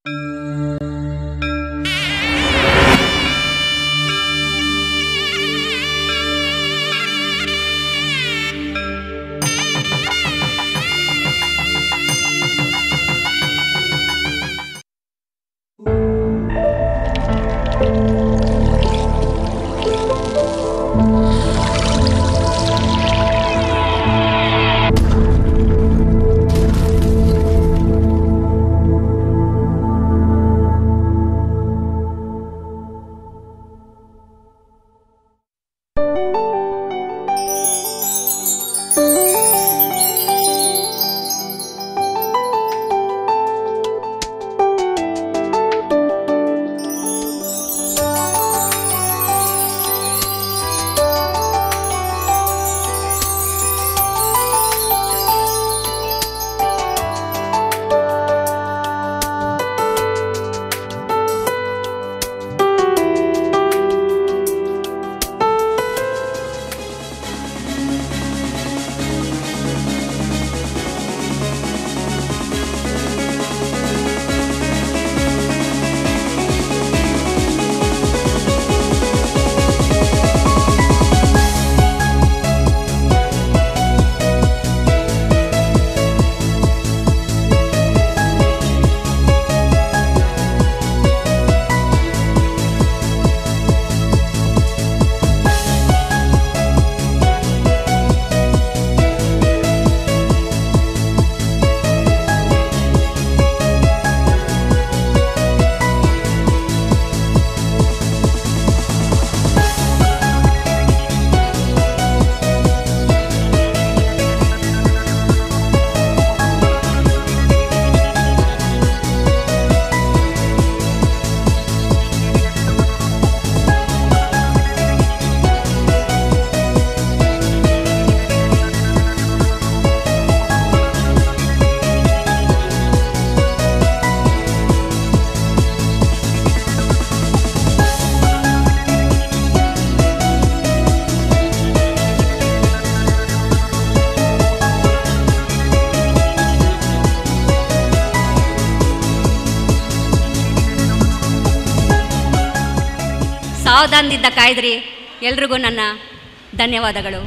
ಸಾವಧಾನದಿಂದ ಕಾಯ್ದ್ರಿ. ಎಲ್ರಿಗೂ ನನ್ನ ಧನ್ಯವಾದಗಳು.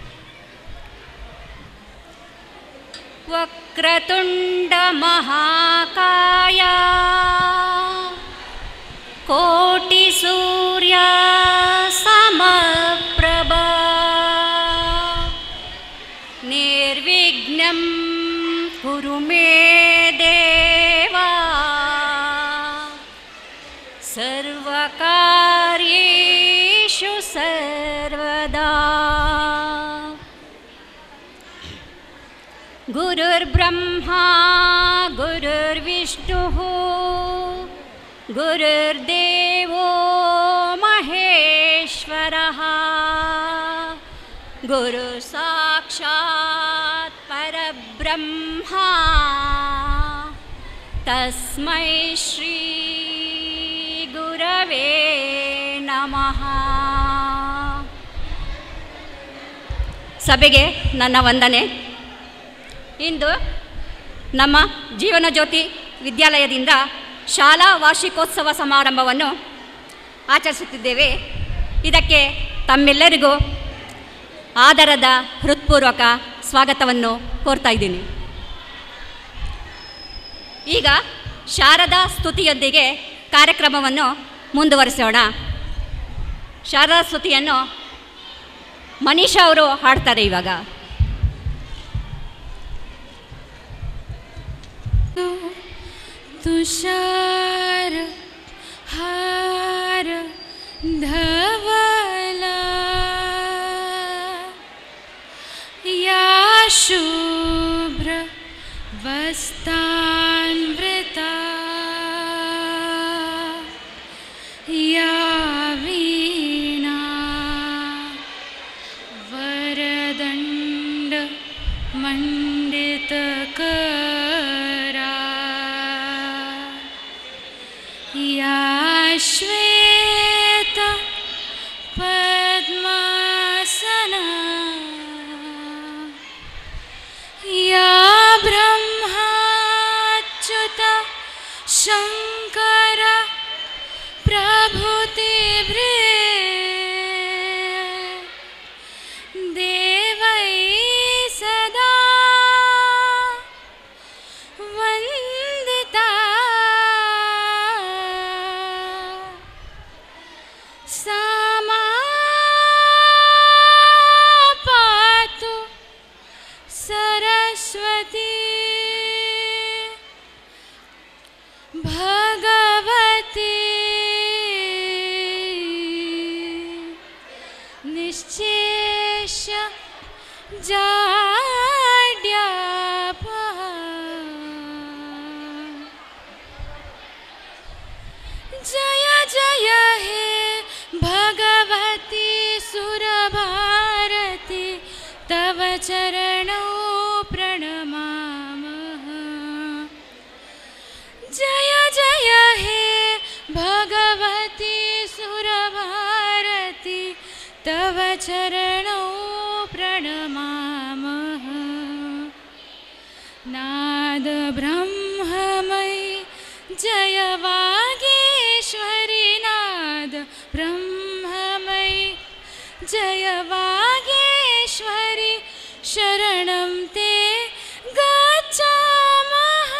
ವಕ್ರತುಂಡ ಮಹಾಕಾಯ ಕೋಟಿ ಸೂರ್ಯ ಸಮಪ್ರಭಾ ನಿರ್ವಿಘ್ನಂ ಕುರು ಮೇ ದೇವಾ ಸರ್ವಕಾರ್ಯೇಷು ಸರ್ವದಾ. ಗುರುರ್ಬ್ರಹ್ಮಾ ಗುರುರ್ವಿಷ್ಣುಃ ಗುರುರ್ದೇವೋ ಮಹೇಶ್ವರಃ ಗುರು ಸಾಕ್ಷಾತ್ ಪರಬ್ರಹ್ಮ ತಸ್ಮೈ ಶ್ರೀ ಗುರವೇ ನಮಃ. ಸಭೆಗೆ ನನ್ನ ವಂದನೆ. ಇಂದು ನಮ್ಮ ಜೀವನ ಜ್ಯೋತಿ ವಿದ್ಯಾಲಯದಿಂದ ಶಾಲಾ ವಾರ್ಷಿಕೋತ್ಸವ ಸಮಾರಂಭವನ್ನು ಆಚರಿಸುತ್ತಿದ್ದೇವೆ. ಇದಕ್ಕೆ ತಮ್ಮೆಲ್ಲರಿಗೂ ಆದರದ ಹೃತ್ಪೂರ್ವಕ ಸ್ವಾಗತವನ್ನು ಕೋರ್ತಾ ಇದ್ದೀನಿ. ಈಗ ಶಾರದಾ ಸ್ತುತಿಯೊಂದಿಗೆ ಕಾರ್ಯಕ್ರಮವನ್ನು ಮುಂದುವರಿಸೋಣ. ಶಾರದಾ ಸ್ತುತಿಯನ್ನು ಮನೀಷಾ ಅವರು ಹಾಡ್ತಾರೆ ಇವಾಗ. ತುಷಾರ ಹಾರ ಧವಲ ಯಾ ಶುಭ್ರ ವಸ್ತಾನ್ವೃತ ಯಾ ವೀಣಾ ವರದಂಡ ಮಂಡಿತಕ ಶ್ವೇತ ಪದ್ಮಾಸನ ಯಾ ಬ್ರಹ್ಮಾಚ್ಯುತ ಶಂಕರ शङ्कर प्रभुतिभृ देवै सदा वन्दिता सा मा पातु सरस्वती भगवती निश्चेष्य जाड्यापः जय जय हे भगवती सुरभारती तव चरणौ प्रणमामः जय जय हे भगवती सुरभारती तव चरणौ प्रणमामः नाद ब्रह्ममयी जय वागीश्वरी नाद ब्रह्ममयी जय वागीश्वरी शरणं ते गच्छामः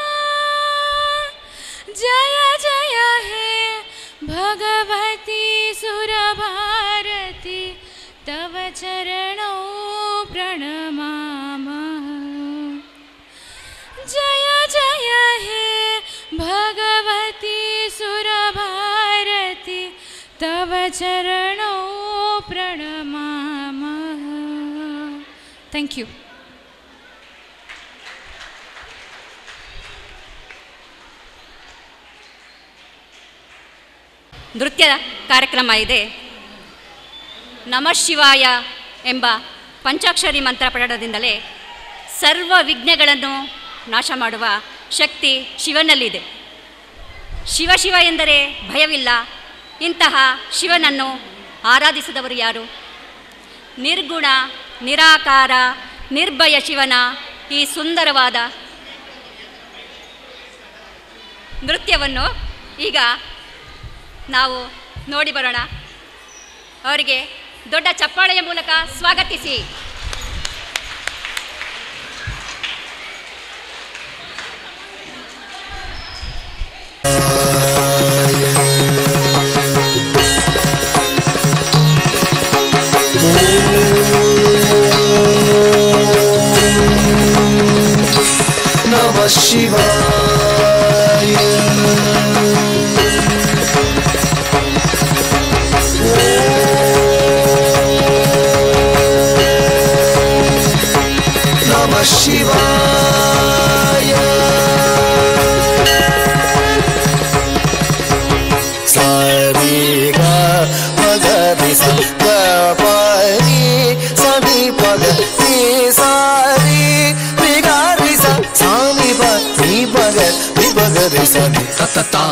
जय जय हे भगवती सुरभारती तव चरणौ प्रणमामः जय जय हे भगवती सुरभारती तव चरणौ प्रणमामः थैंक यू ನೃತ್ಯ ಕಾರ್ಯಕ್ರಮ ಇದೆ. ನಮಃ ಶಿವಾಯ ಎಂಬ ಪಂಚಾಕ್ಷರಿ ಮಂತ್ರ ಪಠಣದಿಂದಲೇ ಸರ್ವ ವಿಘ್ನಗಳನ್ನು ನಾಶ ಮಾಡುವ ಶಕ್ತಿ ಶಿವನಲ್ಲಿದೆ. ಶಿವ ಶಿವ ಎಂದರೆ ಭಯವಿಲ್ಲ. ಇಂತಹ ಶಿವನನ್ನು ಆರಾಧಿಸಿದವರು ಯಾರು? ನಿರ್ಗುಣ ನಿರಾಕಾರ ನಿರ್ಭಯ ಶಿವನ ಈ ಸುಂದರವಾದ ನೃತ್ಯವನ್ನು ಈಗ ನಾವು ನೋಡಿ ಬರೋಣ. ಅವರಿಗೆ ದೊಡ್ಡ ಚಪ್ಪಾಳೆಯ ಮೂಲಕ ಸ್ವಾಗತಿಸಿ. ನಮಃ ಶಿವಾಯ नमः शिवाय सारे गा पगरि सा परि सनि पगरि सारे रिगारि सा सानि पगरि पगरि सनि ततता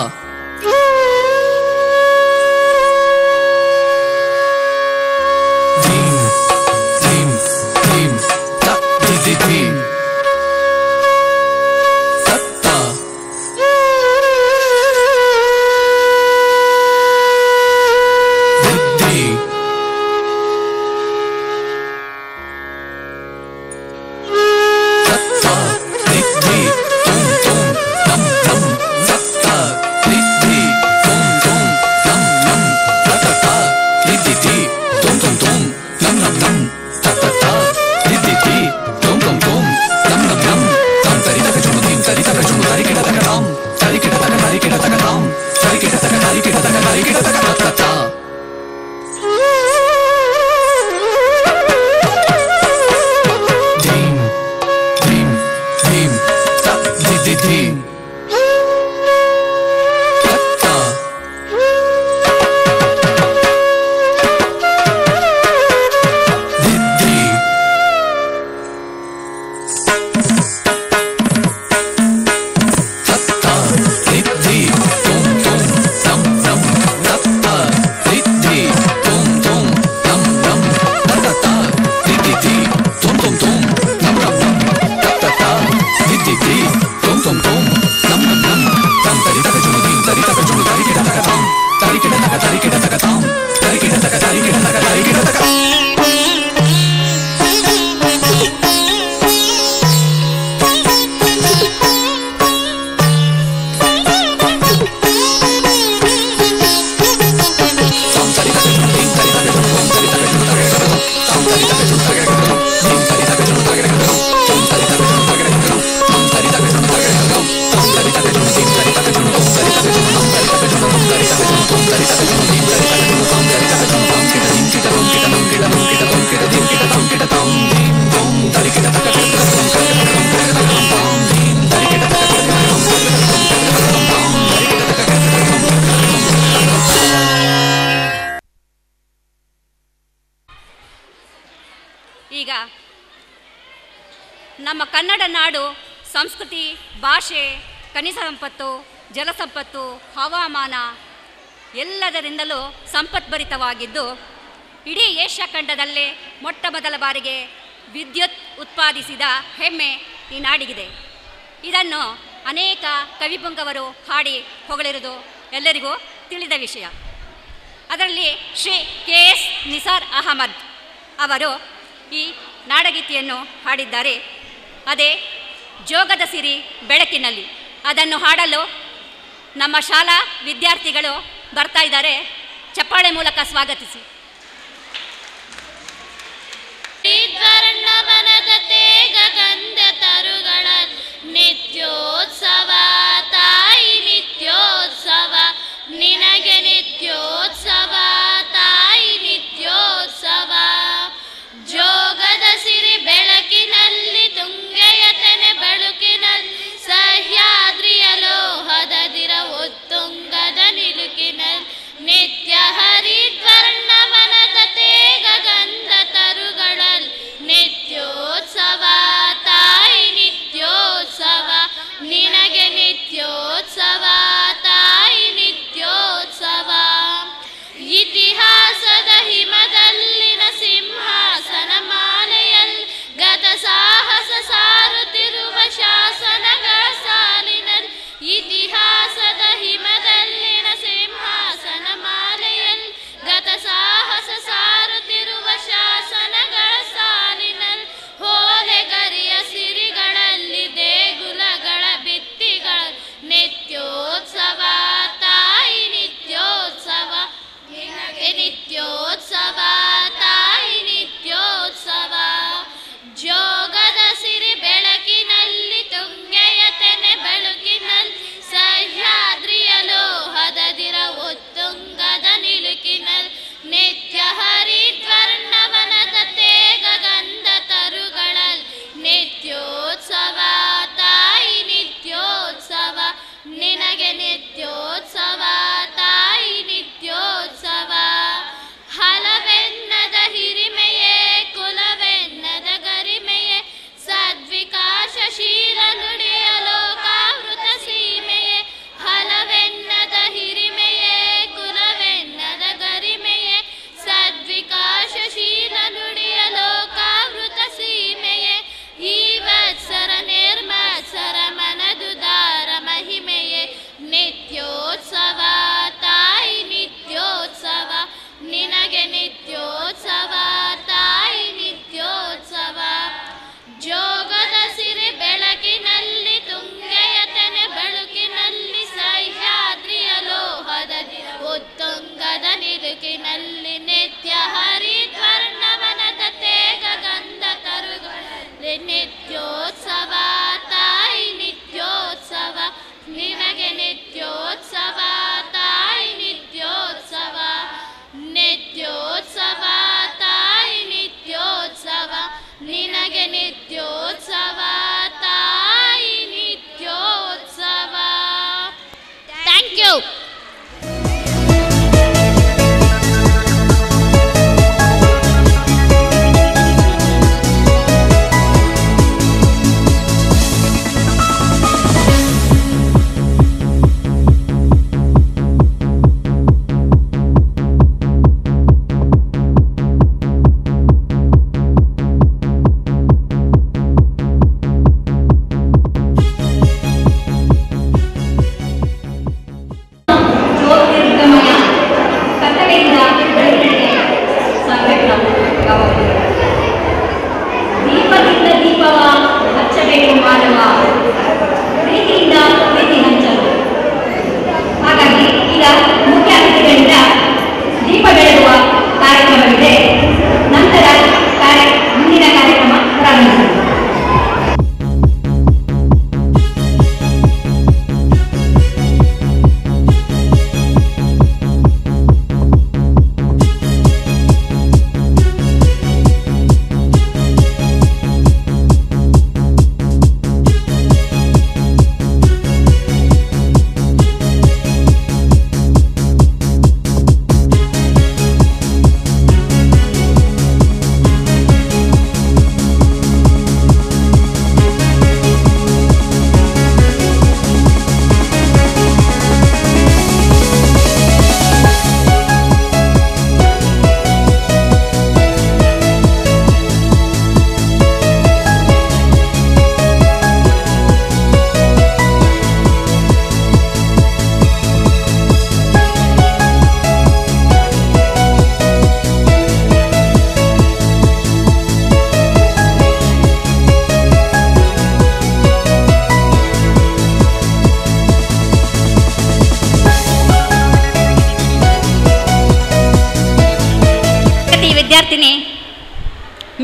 ನಮ್ಮ ಕನ್ನಡ ನಾಡು ಸಂಸ್ಕೃತಿ, ಭಾಷೆ, ಖನಿಜ ಸಂಪತ್ತು, ಜಲಸಂಪತ್ತು, ಹವಾಮಾನ ಎಲ್ಲದರಿಂದಲೂ ಸಂಪದ್ಭರಿತವಾಗಿದ್ದು ಇಡೀ ಏಷ್ಯಾ ಖಂಡದಲ್ಲೇ ಮೊಟ್ಟ ಮೊದಲ ಬಾರಿಗೆ ವಿದ್ಯುತ್ ಉತ್ಪಾದಿಸಿದ ಹೆಮ್ಮೆ ಈ ನಾಡಿಗಿದೆ. ಇದನ್ನು ಅನೇಕ ಕವಿಪುಂಗವರು ಹಾಡಿ ಹೊಗಳಿರುವುದು ಎಲ್ಲರಿಗೂ ತಿಳಿದ ವಿಷಯ. ಅದರಲ್ಲಿ ಶ್ರೀ KS ನಿಸಾರ್ ಅಹಮದ್ ಅವರು ಈ ನಾಡಗೀತೆಯನ್ನು ಹಾಡಿದ್ದಾರೆ. ಅದೇ ಜೋಗದ ಸಿರಿ ಬೆಳಕಿನಲ್ಲಿ. ಅದನ್ನು ಹಾಡಲು ನಮ್ಮ ಶಾಲಾ ವಿದ್ಯಾರ್ಥಿಗಳು ಬರ್ತಾ ಇದ್ದಾರೆ. ಚಪ್ಪಾಳೆ ಮೂಲಕ ಸ್ವಾಗತಿಸಿ. ವರ್ಣವನದ ತೇಗ ಗಂಧ ತರುಗಳ ನಿತ್ಯೋತ್ಸವ ತಾಯಿ ನಿತ್ಯೋತ್ಸವ ನಿನಗೆ ನಿತ್ಯೋತ್ಸವ ತಾಯಿ ನಿತ್ಯೋತ್ಸವ ಜೋಗದ ಸಿರಿ ಬೆಳಕಿನಲ್ಲಿ ತುಂಗೆಯ ತೆನೆ ಬೆಳಕಿನಲ್ಲಿ ಸಹ್ಯಾದ್ರಿಯ ಲೋಹದ ದಿರ ಉತ್ತುಂಗದ ನಿಲುಕಿನಲ್ಲಿ ನಿತ್ಯ ಹರಿದ್ವರ್ಣವನದ ತೇಗ ಗಂಧ ತರುಗಳಲ್ಲಿ ನಿತ್ಯೋತ್ಸವ ತಾಯಿ ನಿತ್ಯೋತ್ಸವ ನಿನಗೆ ನಿತ್ಯೋತ್ಸವ ತಾಯಿ ನಿತ್ಯೋತ್ಸವ ಇತಿಹಾಸದ ಹಿಮದಲ್ಲಿನ ಸಿಂಹಾಸನ ಮಾಲೆಯಲ್ಲಿ ಗತ ಸಾಹಸ ಸಾರುತ್ತಿರುವ ಶಾಸನಗಳ ಸಾಲಿನಲ್ಲಿ ಇತಿಹಾಸದ ಹಿಮದಲ್ಲಿನ ಸಿಂಹಾಸನ ಮಾಲೆಯಲ್ಲಿ ಗತ ಸಾಹಸ ಸಾರುತ್ತಿರುವ ಶಾಸನಗಳ ಸಾಲಿನಲ್ಲಿ ಹೋಲೆಗರಿಯ ಸಿರಿಗಳಲ್ಲಿ ದೇಗುಲಗಳ ಭಿತ್ತಿಗಳ ನಿತ್ಯೋತ್ಸವ ತಾಯಿ ನಿತ್ಯೋತ್ಸವ ನಿನಗೆ ನಿತ್ಯೋತ್ಸವ ತಾಯಿ ನಿತ್ಯೋತ್ಸವ ಜೋಗದ ಸಿರಿ ಬೆಳಕಿನಲ್ಲಿ ತುಂಗೆಯ ತೆನೆ ಬೆಳಕಿನಲ್ಲಿ ಸಹ್ಯಾದ್ರಿಯ ಲೋಹದ ದಿರ ಉತ್ತುಂಗದ ನಿಲುಕಿನಲ್ಲಿ ನಿತ್ಯ ಹರಿದ್ವರ್ಣವನದ ತೇಗ ಗಂಧ ತರುಗಳಲ್ಲಿ ನಿತ್ಯೋತ್ಸವ ತಾಯಿ ನಿತ್ಯೋತ್ಸವ ನಿನಗೆ ನಿತ್ಯೋತ್ಸವ ತಾಯಿ ನಿತ್ಯೋತ್ಸವ ಹಲವೆನ್ನದ ಹಿರಿಮೆಯೇ ಕುಲವೆನ್ನದ ಗರಿಮೆಯೇ ಸದ್ವಿಕಾಸಶೀಲ ನುಡಿಯ ಲೋಕಾವೃತ ಸೀಮೆಯೇ ಹಲವೆನ್ನದ ಹಿರಿಮೆಯೇ ಕುಲವೆನ್ನದ ಗರಿಮೆಯೇ ಸದ್ವಿಕಾಸಶೀಲ ನುಡಿಯ ಲೋಕಾವೃತ ಸೀಮೆಯೇ ಈ ವತ್ಸರ ನಿರ್ಮತ್ಸರ ಮನದುದಾರ ಮಹಿಮೆಯೇ ನಿತ್ಯೋತ್ಸವ ತಾಯಿ ನಿತ್ಯೋತ್ಸವ ನಿನಗೆ ನಿತ್ಯೋತ್ಸವ ತಾಯಿ ನಿತ್ಯೋತ್ಸವ ಜೋಗದ ಸಿರಿ ಬೆಳಕಿನಲ್ಲಿ ತುಂಗೆಯ ತೆನೆ ಬೆಳಕಿನಲ್ಲಿ ಸಹ್ಯಾದ್ರಿಯ ಲೋಹದ ಉತ್ತುಂಗದ ನಿಲುಕಿನಲ್ಲಿ ನಿತ್ಯ ಹರಿದ್ವರ್ಣವನದ ತೇಗ ಗಂಧ ತರುಗಳಲ್ಲಿ ನಿತ್ಯೋತ್ಸವ ತಾಯಿ ನಿತ್ಯೋತ್ಸವ ನಿನಗೆ ನಿತ್ಯೋತ್ಸವ ತಾಯಿ ನಿತ್ಯೋತ್ಸವ ನಿತ್ಯೋತ್ಸವ ತಾಯಿ ನಿತ್ಯೋತ್ಸವ ನಿನಗೆ ನಿತ್ಯೋತ್ಸವ ತಾಯಿ ನಿತ್ಯೋತ್ಸವ. Thank you.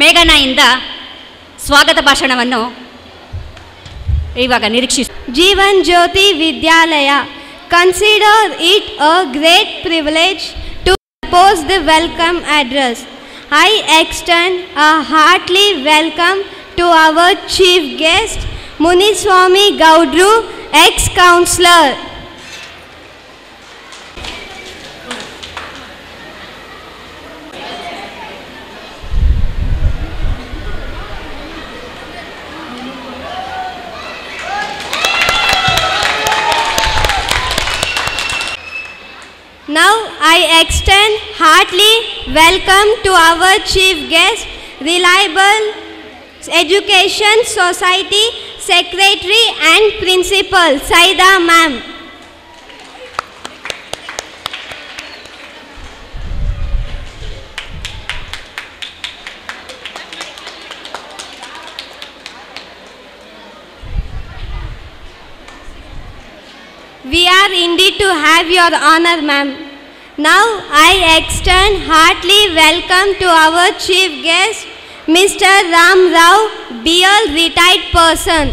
ಮೇಘನಾಯಿಂದ ಸ್ವಾಗತ ಭಾಷಣವನ್ನು ಇವಾಗ ನಿರೀಕ್ಷಿಸಿ. Jeevan Jyothi Vidyalaya consider it a great privilege to compose the welcome address. I extend a hearty welcome to our chief guest, Muniswamy Gaudru, ex-councillor. Now I extend heartily welcome to our chief guest, Reliable Education Society Secretary and Principal, Saida Ma'am. We are indeed to have your honor, ma'am. Now I extend heartily welcome to our chief guest, Mr. Ram Rao, BL retired person.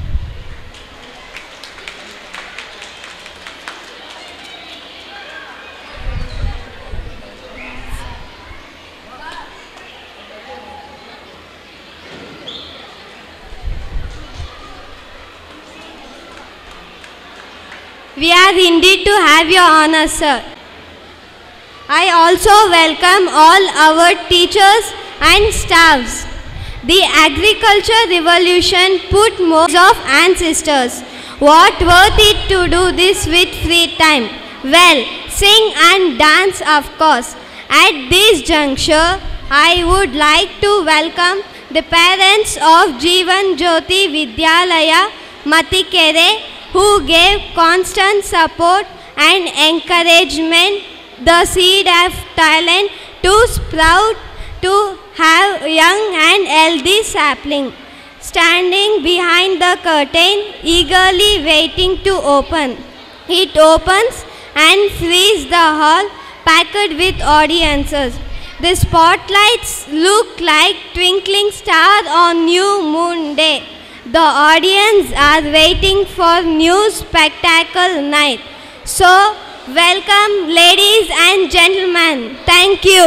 We are indeed to have your honor, sir. I also welcome all our teachers and staffs. The agriculture revolution put most of ancestors. What worth it to do this with free time? Well, sing and dance, of course. At this juncture, I would like to welcome the parents of Jeevan Jyoti Vidyalaya, Matikere, who gave constant support and encouragement, the seed of talent to sprout, to have young and healthy sapling, standing behind the curtain, eagerly waiting to open. It opens and fills the hall, packed with audiences. The spotlights look like twinkling stars on new moon day. The audience are waiting for new spectacle night. So, welcome ladies and gentlemen. Thank you.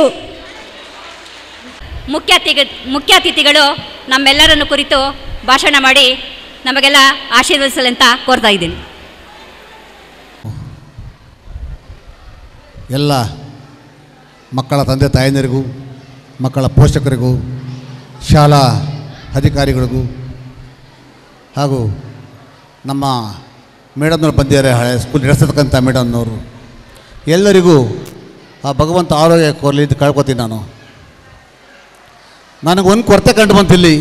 ಮುಖ್ಯ ಅತಿಥಿಗಳು ನಮ್ಮೆಲ್ಲರನ್ನು ಕುರಿತು ಭಾಷಣ ಮಾಡಿ ನಮಗೆಲ್ಲ ಆಶೀರ್ವದಿಸಲೆಂತ ಕೋರ್ತಾ ಇದ್ದೀನಿ. ಎಲ್ಲ ಮಕ್ಕಳ ತಂದೆ ತಾಯಂದಿರಿಗೂ, ಮಕ್ಕಳ ಪೋಷಕರಿಗೂ, ಶಾಲಾ ಅಧಿಕಾರಿಗಳಿಗೂ ಹಾಗೂ ನಮ್ಮ ಮೇಡಮ್ನವ್ರು ಬಂದಿದ್ದಾರೆ, ಹಳೆ ಸ್ಕೂಲ್ ನಡೆಸತಕ್ಕಂಥ ಮೇಡಮ್ನವರು ಎಲ್ಲರಿಗೂ ಆ ಭಗವಂತ ಆರೋಗ್ಯ ಕೋರಲಿ ಅಂತ ಕೇಳ್ಕೊತೀನಿ. ನನಗೊಂದು ಕೊರತೆ ಕಂಡು ಬಂತಿಲ್ಲಿ.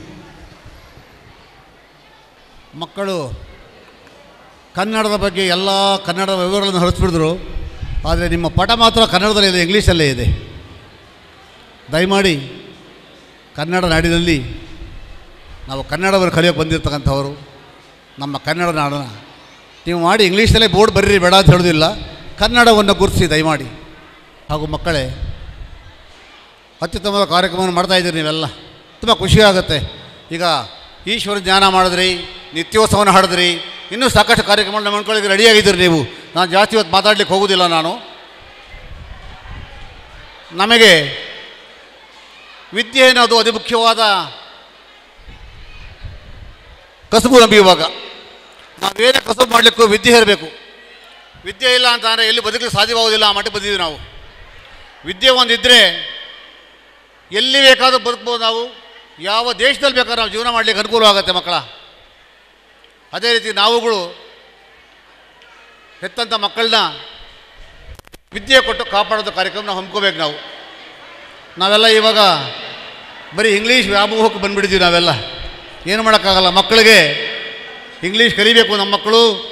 ಮಕ್ಕಳು ಕನ್ನಡದ ಬಗ್ಗೆ ಎಲ್ಲ ಕನ್ನಡದ ವಿವರಗಳನ್ನು ಹೊರಸ್ಬಿಡಿದ್ರು, ಆದರೆ ನಿಮ್ಮ ಪಾಠ ಮಾತ್ರ ಕನ್ನಡದಲ್ಲಿ ಇದೆ, ಇಂಗ್ಲೀಷಲ್ಲೇ ಇದೆ. ದಯಮಾಡಿ ಕನ್ನಡ ನಾಡಿನಲ್ಲಿ ನಾವು ಕನ್ನಡವನ್ನು ಕಲಿಯೋಕ್ಕೆ ಬಂದಿರತಕ್ಕಂಥವರು, ನಮ್ಮ ಕನ್ನಡ ನಾಡನ್ನು ನೀವು ಮಾಡಿ ಇಂಗ್ಲೀಷಲ್ಲೇ ಬೋರ್ಡ್ ಬರೀರಿ ಬೇಡ ಅಂತ ಹೇಳೋದಿಲ್ಲ, ಕನ್ನಡವನ್ನು ಗುರುತಿಸಿ ದಯಮಾಡಿ. ಹಾಗೂ ಮಕ್ಕಳೇ, ಅತ್ಯುತ್ತಮವಾದ ಕಾರ್ಯಕ್ರಮವನ್ನು ಮಾಡ್ತಾಯಿದ್ದೀರಿ ನೀವೆಲ್ಲ, ತುಂಬ ಖುಷಿಯಾಗುತ್ತೆ. ಈಗ ಈಶ್ವರ ಜ್ಞಾನ ಮಾಡಿದ್ರಿ, ನಿತ್ಯೋತ್ಸವನ ಹಾಡಿದ್ರಿ, ಇನ್ನೂ ಸಾಕಷ್ಟು ಕಾರ್ಯಕ್ರಮಗಳನ್ನ ಮಾಡ್ಕೊಳ್ಳೋಕೆ ರೆಡಿಯಾಗಿದ್ದೀರಿ ನೀವು. ನಾನು ಜಾಸ್ತಿ ಹೊತ್ತು ಮಾತಾಡಲಿಕ್ಕೆ ಹೋಗೋದಿಲ್ಲ. ನಮಗೆ ವಿದ್ಯೆ ಅನ್ನೋದು ಅತಿ ಮುಖ್ಯವಾದ ಕಸುಬು. ನಮಗೆ ಇವಾಗ ನಾವೇನೇ ಕಸುಬು ಮಾಡಲಿಕ್ಕೂ ವಿದ್ಯೆ ಇರಬೇಕು. ವಿದ್ಯೆ ಇಲ್ಲ ಅಂತಂದರೆ ಎಲ್ಲಿ ಬದುಕಲಿಕ್ಕೆ ಸಾಧ್ಯವಾಗೋದಿಲ್ಲ. ಆ ಮಟ್ಟಿಗೆ ಬಂದಿದ್ದೀವಿ ನಾವು. ವಿದ್ಯೆ ಒಂದಿದ್ದರೆ ಎಲ್ಲಿ ಬೇಕಾದರೂ ಬದುಕ್ಬೋದು ನಾವು, ಯಾವ ದೇಶದಲ್ಲಿ ಬೇಕಾದ್ರೂ ನಾವು ಜೀವನ ಮಾಡಲಿಕ್ಕೆ ಅನುಕೂಲವಾಗುತ್ತೆ ಮಕ್ಕಳ. ಅದೇ ರೀತಿ ನಾವುಗಳು ಹೆತ್ತಂಥ ಮಕ್ಕಳನ್ನ ವಿದ್ಯೆ ಕೊಟ್ಟು ಕಾಪಾಡೋದು ಕಾರ್ಯಕ್ರಮ ಹಮ್ಮಿಕೋಬೇಕು. ನಾವೆಲ್ಲ ಇವಾಗ ಬರೀ ಇಂಗ್ಲೀಷ್ ವ್ಯಾಮೋಹಕ್ಕೆ ಬಂದುಬಿಟ್ಟಿದ್ದೀವಿ. ನಾವೆಲ್ಲ ಏನು ಮಾಡೋಕ್ಕಾಗಲ್ಲ. ಮಕ್ಕಳಿಗೆ ಇಂಗ್ಲೀಷ್ ಕಲಿಬೇಕು. ನಮ್ಮ ಮಕ್ಕಳು